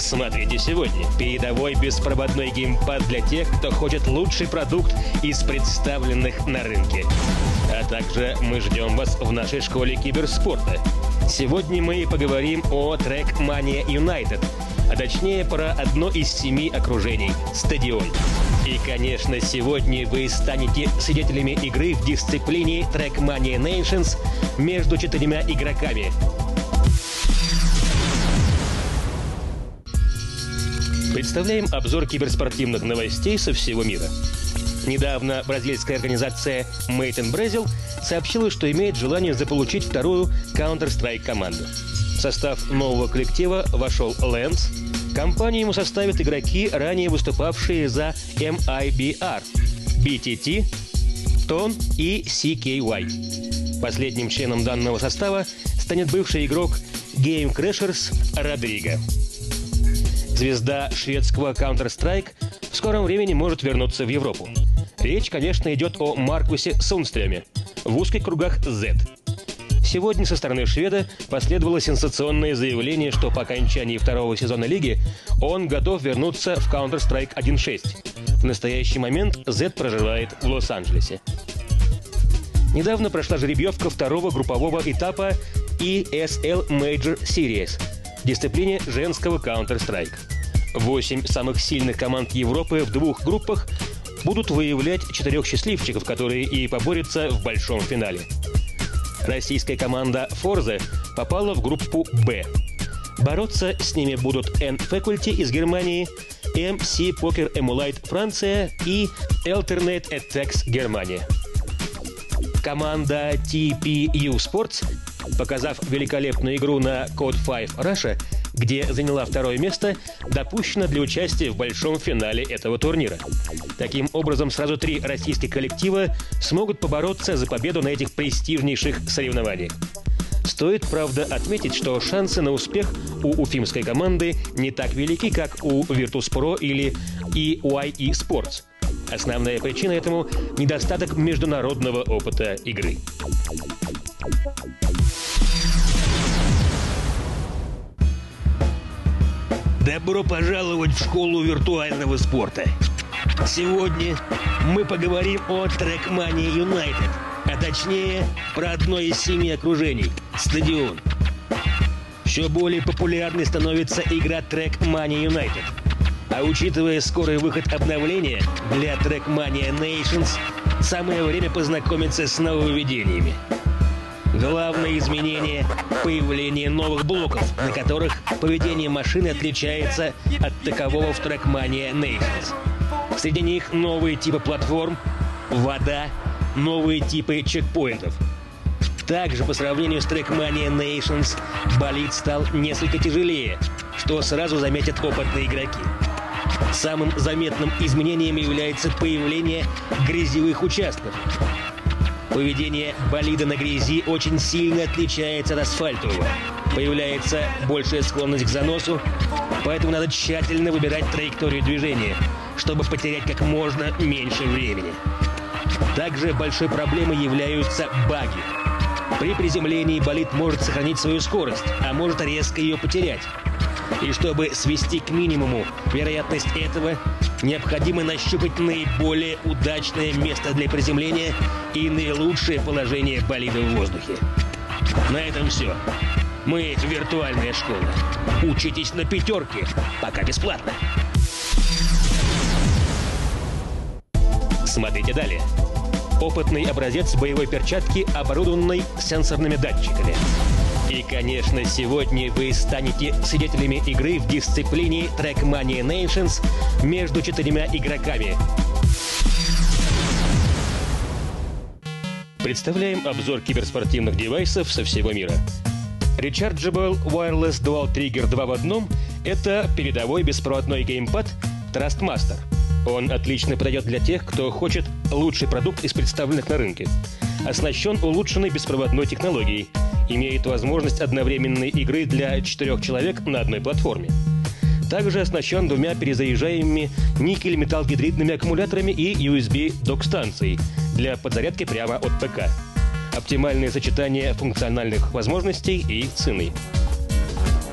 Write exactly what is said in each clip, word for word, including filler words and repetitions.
Смотрите сегодня. Передовой беспроводной геймпад для тех, кто хочет лучший продукт из представленных на рынке. А также мы ждем вас в нашей школе киберспорта. Сегодня мы поговорим о Trackmania United, а точнее про одно из семи окружений – стадион. И, конечно, сегодня вы станете свидетелями игры в дисциплине Trackmania Nations между четырьмя игроками. Представляем обзор киберспортивных новостей со всего мира. Недавно бразильская организация Made in Brazil сообщила, что имеет желание заполучить вторую Counter-Strike команду. В состав нового коллектива вошел Lens. Компанию ему составят игроки, ранее выступавшие за эм ай би ар, би ти ти, тон и си кей уай. Последним членом данного состава станет бывший игрок Game Crashers Родриго. Звезда шведского Counter-Strike в скором времени может вернуться в Европу. Речь, конечно, идет о Маркусе Сунстрёме, в узких кругах Z. Сегодня со стороны шведа последовало сенсационное заявление, что по окончании второго сезона лиги он готов вернуться в Counter-Strike один шесть. В настоящий момент Z проживает в Лос-Анджелесе. Недавно прошла жеребьевка второго группового этапа и эс эл Major Series в дисциплине женского Counter-Strike. Восемь самых сильных команд Европы в двух группах будут выявлять четырех счастливчиков, которые и поборются в большом финале. Российская команда Forza попала в группу Б. Бороться с ними будут N-Faculty из Германии, эм си Poker Emulate Франция и Alternate Attacks Германия. Команда ти пи ю Sports, показав великолепную игру на Code пять Russia, где заняла второе место, допущена для участия в большом финале этого турнира. Таким образом, сразу три российских коллектива смогут побороться за победу на этих престижнейших соревнованиях. Стоит, правда, отметить, что шансы на успех у уфимской команды не так велики, как у Virtus.pro или и уай и Sports. Основная причина этому – недостаток международного опыта игры. Добро пожаловать в школу виртуального спорта. Сегодня мы поговорим о Trackmania United, а точнее про одно из семи окружений – стадион. Все более популярной становится игра Trackmania United. А учитывая скорый выход обновления для Trackmania Nations, самое время познакомиться с нововведениями. Главное изменение – появление новых блоков, на которых поведение машины отличается от такового в Trackmania Nations. Среди них новые типы платформ, вода, новые типы чекпоинтов. Также по сравнению с Trackmania Nations болид стал несколько тяжелее, что сразу заметят опытные игроки. Самым заметным изменением является появление грязевых участков. Поведение болида на грязи очень сильно отличается от асфальтового. Появляется большая склонность к заносу, поэтому надо тщательно выбирать траекторию движения, чтобы потерять как можно меньше времени. Также большой проблемой являются баги. При приземлении болид может сохранить свою скорость, а может резко ее потерять. И чтобы свести к минимуму вероятность этого, необходимо нащупать наиболее удачное место для приземления и наилучшее положение болида в воздухе. На этом все. Мы виртуальная школа. Учитесь на пятерке, пока бесплатно. Смотрите далее. Опытный образец боевой перчатки, оборудованной сенсорными датчиками. И, конечно, сегодня вы станете свидетелями игры в дисциплине Trackmania Nations между четырьмя игроками. Представляем обзор киберспортивных девайсов со всего мира. Rechargeable Wireless Dual Trigger два в одном – это передовой беспроводной геймпад Trustmaster. Он отлично подойдет для тех, кто хочет лучший продукт из представленных на рынке. Оснащен улучшенной беспроводной технологией. Имеет возможность одновременной игры для четырех человек на одной платформе. Также оснащен двумя перезаряжаемыми никель-металл-гидридными аккумуляторами и ю эс би-док-станцией для подзарядки прямо от ПК. Оптимальное сочетание функциональных возможностей и цены.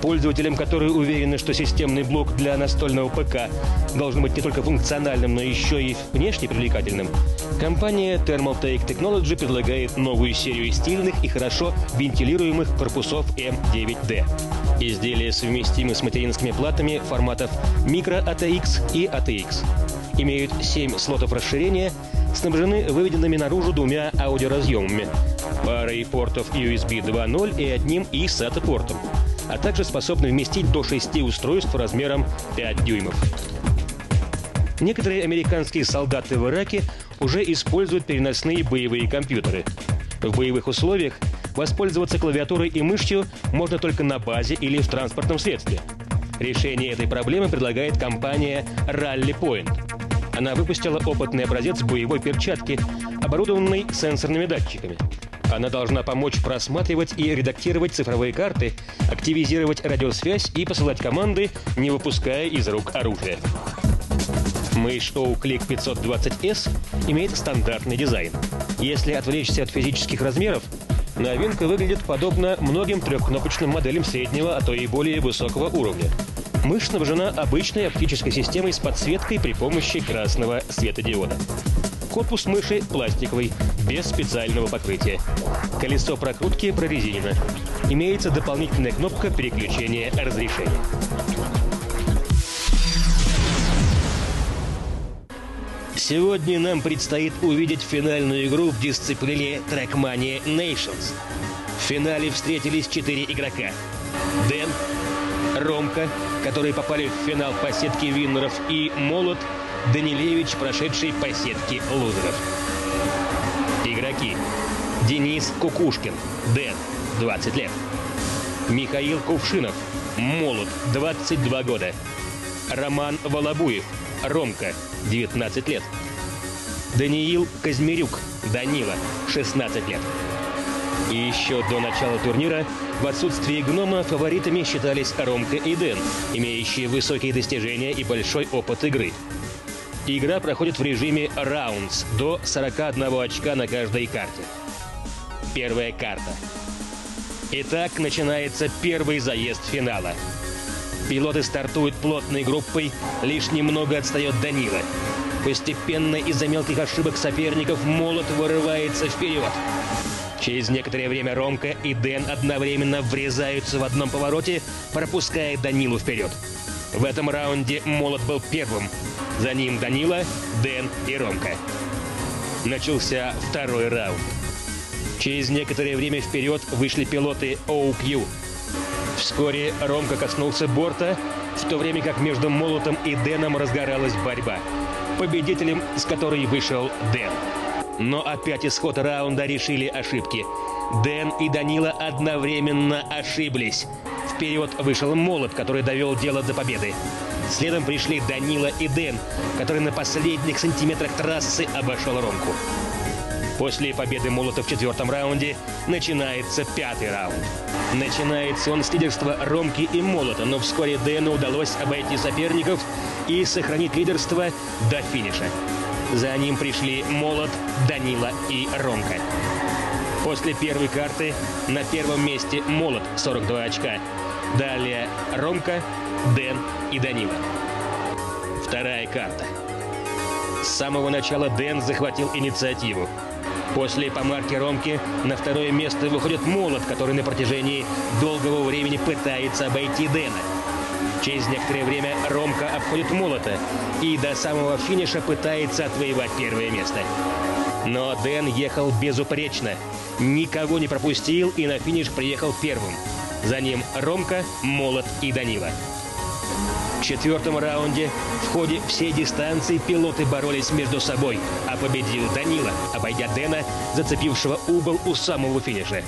Пользователям, которые уверены, что системный блок для настольного ПК должен быть не только функциональным, но еще и внешне привлекательным, компания Thermaltake Technology предлагает новую серию стильных и хорошо вентилируемых корпусов эм девять дэ. Изделия совместимы с материнскими платами форматов Micro эй ти экс и эй ти экс. Имеют семь слотов расширения, снабжены выведенными наружу двумя аудиоразъемами, парой портов ю эс би два ноль и одним и сата портом, а также способны вместить до шести устройств размером пять дюймов. Некоторые американские солдаты в Ираке уже используют переносные боевые компьютеры. В боевых условиях воспользоваться клавиатурой и мышью можно только на базе или в транспортном средстве. Решение этой проблемы предлагает компания Rally Point. Она выпустила опытный образец боевой перчатки, оборудованной сенсорными датчиками. Она должна помочь просматривать и редактировать цифровые карты, активизировать радиосвязь и посылать команды, не выпуская из рук оружия. Мышь Oak-Click пятьсот двадцать эс имеет стандартный дизайн. Если отвлечься от физических размеров, новинка выглядит подобно многим трехкнопочным моделям среднего, а то и более высокого уровня. Мышь снабжена обычной оптической системой с подсветкой при помощи красного светодиода. Корпус мыши пластиковый, без специального покрытия. Колесо прокрутки прорезинено. Имеется дополнительная кнопка переключения разрешения. Сегодня нам предстоит увидеть финальную игру в дисциплине Trackmania Nations. В финале встретились четыре игрока. Дэн, Ромка, которые попали в финал по сетке виннеров, и Молот Данилевич, прошедший по сетке лузеров. Игроки: Денис Кукушкин, Дэн, двадцать лет. Михаил Кувшинов, Молот, двадцать два года. Роман Волобуев, Ромка, девятнадцать лет. Даниил Казмирюк, Данила, шестнадцать лет. И еще до начала турнира в отсутствии гнома фаворитами считались Ромка и Дэн, имеющие высокие достижения и большой опыт игры. Игра проходит в режиме Rounds до сорока одного очка на каждой карте. Первая карта. Итак, начинается первый заезд финала. Пилоты стартуют плотной группой, лишь немного отстает Данила. Постепенно из-за мелких ошибок соперников Молот вырывается вперед. Через некоторое время Ромка и Дэн одновременно врезаются в одном повороте, пропуская Данилу вперед. В этом раунде Молот был первым. За ним Данила, Дэн и Ромка. Начался второй раунд. Через некоторое время вперед вышли пилоты о кью. Вскоре Ромка коснулся борта, в то время как между Молотом и Дэном разгоралась борьба, победителем с которой вышел Дэн. Но опять исход раунда решили ошибки. Дэн и Данила одновременно ошиблись. Вперед вышел Молот, который довел дело до победы. Следом пришли Данила и Дэн, который на последних сантиметрах трассы обошел Ромку. После победы Молота в четвертом раунде начинается пятый раунд. Начинается он с лидерства Ромки и Молота, но вскоре Дэну удалось обойти соперников и сохранить лидерство до финиша. За ним пришли Молот, Данила и Ромка. После первой карты на первом месте Молот, сорок два очка. Далее Ромка, Дэн и Данила. Вторая карта. С самого начала Дэн захватил инициативу. После помарки Ромки на второе место выходит Молот, который на протяжении долгого времени пытается обойти Дэна. Через некоторое время Ромка обходит Молота и до самого финиша пытается отвоевать первое место. Но Дэн ехал безупречно, никого не пропустил и на финиш приехал первым. За ним Ромка, Молот и Данила. В четвертом раунде в ходе всей дистанции пилоты боролись между собой, а победил Данила, обойдя Дэна, зацепившего угол у самого финиша.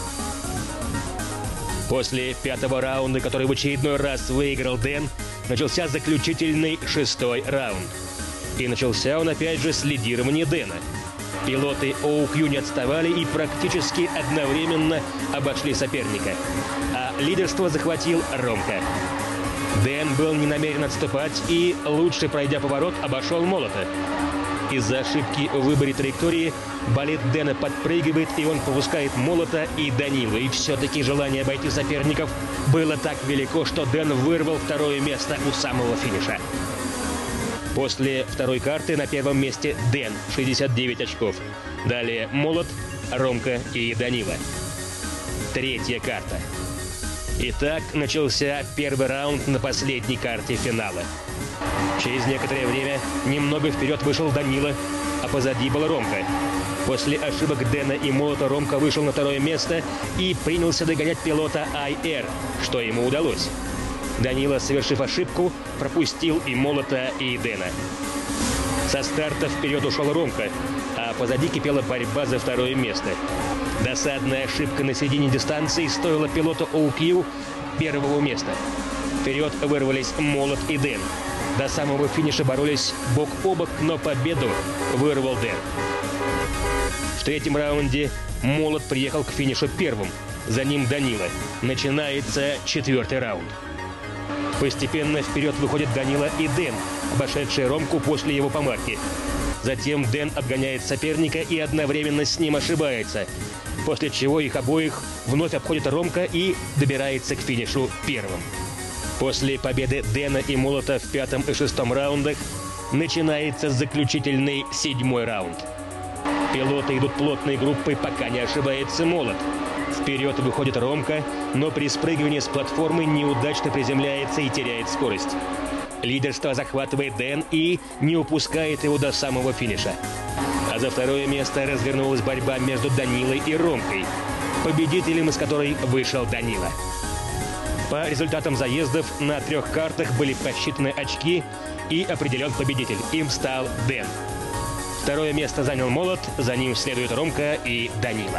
После пятого раунда, который в очередной раз выиграл Дэн, начался заключительный шестой раунд. И начался он опять же с лидирования Дэна. Пилоты о кью не отставали и практически одновременно обошли соперника. А лидерство захватил Ромка. Дэн был не намерен отступать и, лучше пройдя поворот, обошел Молота. Из-за ошибки в выборе траектории болид Дэна подпрыгивает, и он пропускает Молота и Данилу. И все-таки желание обойти соперников было так велико, что Дэн вырвал второе место у самого финиша. После второй карты на первом месте Дэн, шестьдесят девять очков. Далее Молот, Ромка и Данила. Третья карта. Итак, начался первый раунд на последней карте финала. Через некоторое время немного вперед вышел Данила, а позади был Ромка. После ошибок Дэна и Молота Ромка вышел на второе место и принялся догонять пилота ай эр, что ему удалось. Данила, совершив ошибку, пропустил и Молота, и Дэна. Со старта вперед ушел Ромка, а позади кипела борьба за второе место. Досадная ошибка на середине дистанции стоила пилоту о кью первого места. Вперед вырвались Молот и Дэн. До самого финиша боролись бок о бок, но победу вырвал Дэн. В третьем раунде Молот приехал к финишу первым. За ним Данила. Начинается четвертый раунд. Постепенно вперед выходят Данила и Дэн, обошедшие Ромку после его помарки. Затем Дэн обгоняет соперника и одновременно с ним ошибается, после чего их обоих вновь обходит Ромка и добирается к финишу первым. После победы Дэна и Молота в пятом и шестом раундах начинается заключительный седьмой раунд. Пилоты идут плотной группой, пока не ошибается Молот. Вперед выходит Ромка, но при спрыгивании с платформы неудачно приземляется и теряет скорость. Лидерство захватывает Дэн и не упускает его до самого финиша. А за второе место развернулась борьба между Данилой и Ромкой, победителем из которой вышел Данила. По результатам заездов на трех картах были посчитаны очки и определен победитель. Им стал Дэн. Второе место занял Молот, за ним следует Ромка и Данила.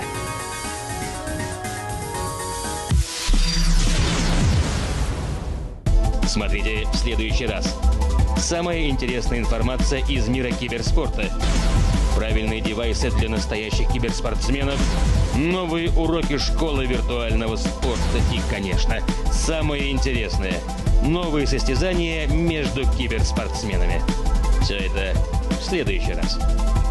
Смотрите в следующий раз. Самая интересная информация из мира киберспорта. Правильные девайсы для настоящих киберспортсменов. Новые уроки школы виртуального спорта. И, конечно, самое интересное – новые состязания между киберспортсменами. Все это в следующий раз.